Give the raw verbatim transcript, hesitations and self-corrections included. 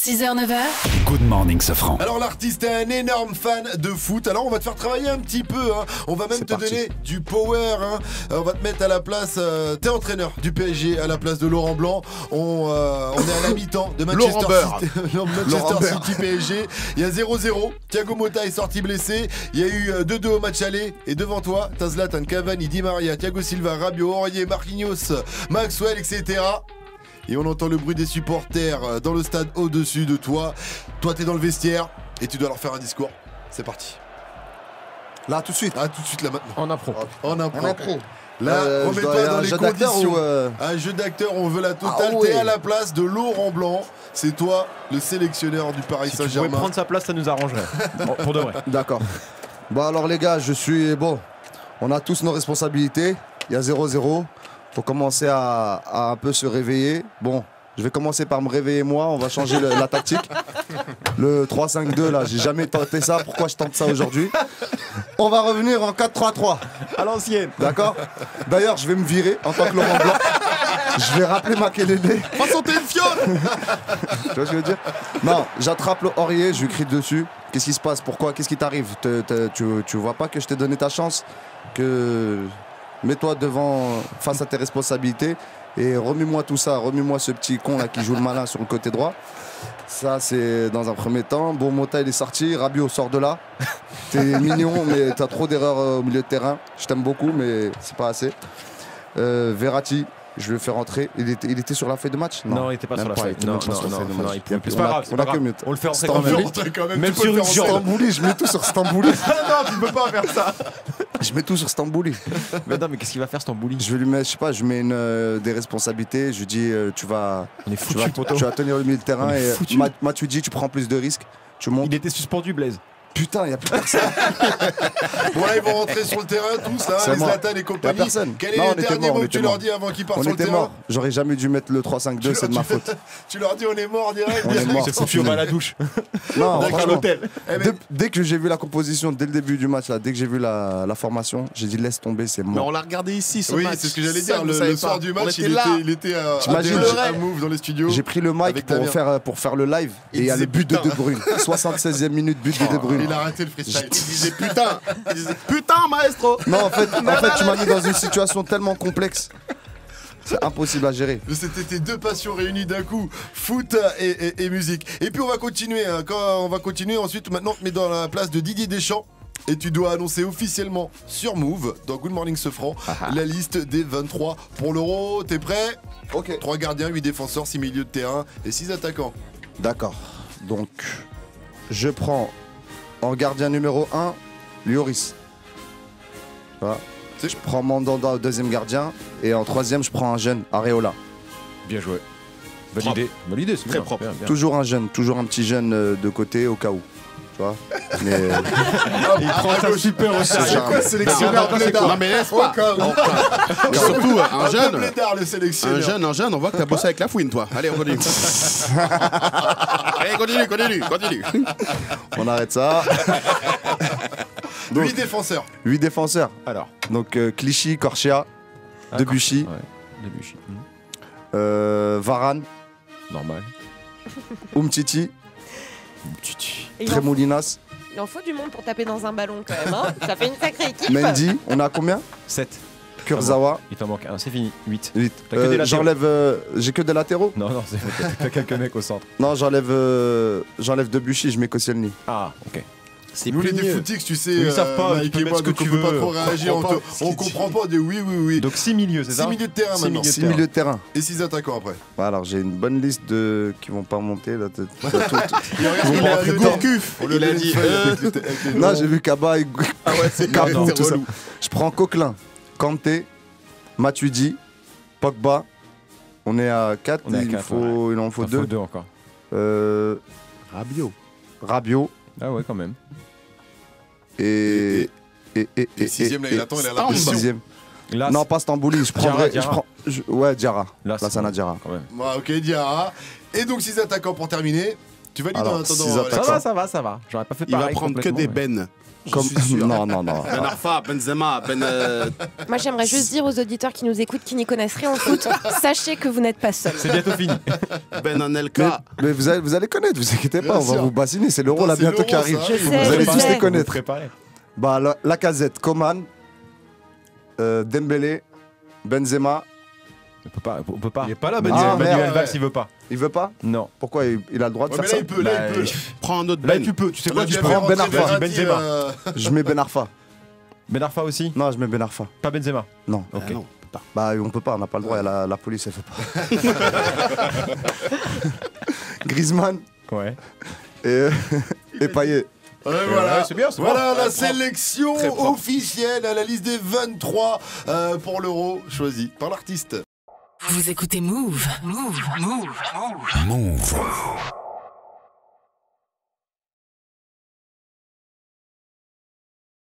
six heures neuf heures. Good morning Sofran. Alors l'artiste est un énorme fan de foot. Alors on va te faire travailler un petit peu hein. On va même te parti. donner du power hein. On va te mettre à la place euh, T'es entraîneur du P S G à la place de Laurent Blanc. On, euh, on est à la mi-temps de Manchester City, Manchester City P S G. Il y a zéro zéro. Thiago Motta est sorti blessé. Il y a eu deux deux au match aller. Et devant toi t'as Zlatan, Cavani, Di Maria, Thiago Silva, Rabiot, Aurier, Marquinhos, Maxwell, et cetera. Et on entend le bruit des supporters dans le stade au-dessus de toi. Toi, t'es dans le vestiaire et tu dois leur faire un discours. C'est parti. Là, tout de suite. Ah, tout de suite, là, maintenant. En impro. En impro. En impro. Là, Euh, je remets-toi dois- dans un les jeu d'acteur conditions. ou, euh, Un jeu d'acteur, on veut la totale. Ah ouais. T'es à la place de Laurent Blanc. C'est toi, le sélectionneur du Paris Si tu pouvais Saint-Germain. prendre sa place, ça nous arrangerait. Bon, pour de vrai. D'accord. Bon, alors, les gars, je suis. Bon, on a tous nos responsabilités. Il y a zéro zéro. Faut commencer à, à un peu se réveiller. Bon, je vais commencer par me réveiller moi. On va changer le- la tactique. Le trois cinq deux, là, j'ai jamais tenté ça. Pourquoi je tente ça aujourd'hui? On va revenir en quatre trois trois. À l'ancienne. D'accord? D'ailleurs, je vais me virer en tant que Laurent Blanc. Je vais rappeler Makelele. Façon, t'es une fiole. Tu vois ce que je veux dire? Non, j'attrape le Aurier, je lui crie dessus. Qu'est-ce qui se passe? Pourquoi? Qu'est-ce qui t'arrive? Te- te- tu, tu vois pas que je t'ai donné ta chance? Que mets-toi devant, face à tes responsabilités et remue-moi tout ça. Remue-moi ce petit con là qui joue le malin sur le côté droit. Ça, c'est dans un premier temps. Bon, Motta, il est sorti. Rabiot, sort de là. T'es mignon, mais t'as trop d'erreurs euh, au milieu de terrain. Je t'aime beaucoup, mais c'est pas assez. Euh, Verratti, je vais le faire rentrer. Il était, il était sur la feuille de match? Non, il était pas même sur la il feuille. était Non, même pas non, sur la non, feuille de non, match. il pouvait plus. On C'est pas a- grave, c'est on pas a que grave. minute. On le fait rentrer Stambouli. quand même. Rentrer quand même. Même tu peux sur le une faire jambe. rentrer. Stambouli, je mets tout sur Stambouli. Non, tu peux pas faire ça. Je mets tout sur Stambouli. Mais non, mais qu'est-ce qu'il va faire, ce tambouli? Je vais lui mettre, je sais pas, je lui mets une, euh, des responsabilités. Je lui dis, euh, tu vas, On est tu foutu, vas, poto. tu vas tenir le milieu de terrain On est et foutu. Ma- Matuidi, tu prends plus de risques. Tu montes. Il était suspendu, Blaise. Putain, il y a plus personne. Bon, là, ils vont rentrer sur le terrain, tous, là, C'est les moi. Zlatan et Y a compagnie. personne. Quel est Non, le on était dernier mort, mot on que tu était leur mort. dis avant qu'ils partent On sur le était terrain? mort. J'aurais jamais dû mettre le trois cinq deux, Tu c'est de leur ma dis- faute. Tu leur dis on est mort direct. On est mort. C'est Sophie au bas à la douche. Non, D'accord, franchement, l'hôtel. Eh ben, dès, dès que j'ai vu la composition, dès le début du match, là, dès que j'ai vu la, la formation, j'ai dit laisse tomber, c'est Mais mort. on l'a regardé ici, ce oui, match. c'est ce que j'allais Ça, dire. vous Le, savez le soir pas. du On match, était il là. était, il était à, à, T'imagines, à, j'ai- à Move dans les studios. J'ai pris le mic Avec pour Damien. faire, pour faire le live Il et il y a disait le but de putain. De Bruyne. soixante-seizième minute, but de De Bruyne. Il a arrêté le freestyle. Il disait putain. Il disait putain, maestro. Non, en fait, en fait tu m'as mis dans une situation tellement complexe. C'est impossible à gérer. C'était tes deux passions réunies d'un coup, foot et, et- et musique. Et puis on va continuer, hein. Quand on va continuer ensuite, maintenant on te met dans la place de Didier Deschamps. Et tu dois annoncer officiellement sur Move, dans Good Morning Sofran, la liste des vingt-trois pour l'Euro. T'es prêt? Ok. trois gardiens, huit défenseurs, six milieux de terrain et six attaquants. D'accord. Donc, je prends en gardien numéro un, Lloris. Voilà. C'est- Je prends Mandanda au deuxième gardien. Et en troisième, je prends un jeune, Areola. Bien joué. Bonne idée. Bonne idée, c'est Très bien, propre. bien, bien. Toujours un jeune, toujours un petit jeune euh, de côté au cas où. Tu vois. Mais Il prend ça super au sérieux. C'est quoi, sélectionneur Non, Blédard? Non, mais laisse pas. Au cas où. Mais surtout, un Un jeune. Blédard, le sélectionneur. Un jeune, un jeune, on voit que t'as bossé avec la fouine, toi. Allez, on continue. Allez, continue, continue, continue. on arrête ça. Donc, huit défenseurs. huit défenseurs. Alors. Donc euh, Clichy, Corchia, Ah, Debuchy, Ouais, Debuchy. Hmm. euh, Varane, Normal. Umtiti, Titi. Et il, en, Tremoulinas, il en faut du monde pour taper dans un ballon quand même. Hein. Ça fait une sacrée équipe. Mendy. On a combien? sept. Kurzawa. Il t'en manque un, c'est fini. huit. huit. T'as que des latéraux. J'enlève. euh, J'ai que des latéraux? Non, non, c'est t'as- t'as quelques mecs au centre. Non, j'enlève. euh, J'enlève Debuchy, je mets Koscielny. Ah, ok. C'est Nous les plus mieux. défootix, tu sais, Ils savent euh, pas, Mike tu peux et mettre moi, ce que donc tu on peut pas veux. trop réagir, On on, comprend te- pas ce on qu'il comprend dit. pas des oui, oui, oui. Donc six milieux, c'est ça? six milieux de terrain Six maintenant. milieux de six terrain. milieux de terrain. Et six attaquants après. Bah, alors j'ai une bonne liste de qui vont pas monter là. Tout- tout- tout- Il regarde, Il a a pris donné- Gourcuff. on lui Il a donné dit. une feuille euh, avec les- avec les Non, noms. j'ai vu Kaba et Ah ouais, c'est Carbo, c'est tout ça. relou. Je prends Coquelin, Kanté, Matuidi, Pogba. On est à quatre, On est à il, quatre, faut, il en faut Il en faut deux. deux encore. Euh, Rabiot. Rabiot Ah ouais, quand même. et. Et, et, Et sixième, là, il attend, il a et l'impression. sixième. Là, Non, pas Stambouli, je prendrais. Diarra. Je prends, je- ouais, Diarra. Là, c'est Lassana bon. Diarra. quand même. Bon, ok, Diarra. Et donc six attaquants pour terminer. Tu valides Alors, en attendant. six euh, Ça attaquants. va, ça va, ça va. J'aurais pas fait Il va pareil. prendre que complètement, des mais- Ben. Comme... Je suis sûr. Non, non, non. Ben Arfa, Benzema, Ben. euh, Moi, j'aimerais juste dire aux auditeurs qui nous écoutent, qui n'y connaissent rien en foot, sachez que vous n'êtes pas seuls. C'est bientôt fini. Ben Mais, Anelka. mais vous, allez, vous allez connaître, vous inquiétez pas, Bien on va sûr. vous bassiner. C'est l'euro Putain, là c'est bientôt l'Euro, qui arrive. ça Je arrive. sais, Vous allez je tous sais. les connaître. Préparé. Bah, la, la casette, Coman, euh, Dembélé, Benzema. On peut pas. On peut pas. Il est pas là, Manuel, Benzema. Manuel Ah, merde. Valls, il veut pas. Il veut pas? Non. Pourquoi il, il a le droit de Ouais, mais faire là, ça? il peut, là, Bah, il peut. il- Prends un autre Là, Ben. tu peux. Tu sais On quoi a Tu bien prends fait prends Ben rentrer Arfa. Verratti, Benzema. euh, Je mets Ben Arfa. Ben Arfa aussi. Non, je mets Ben Arfa. Pas Benzema. Non. Ok. Ah non, pas. Bah, on peut pas, on n'a pas le droit, la, la police, elle fait pas. Griezmann Ouais. et, et Payet. Ouais, voilà, ouais, c'est bien, c'est voilà bon. la sélection Très propre. officielle à la liste des vingt-trois euh, pour l'euro choisi par l'artiste. Vous écoutez Move. Move. Move. Move. Move.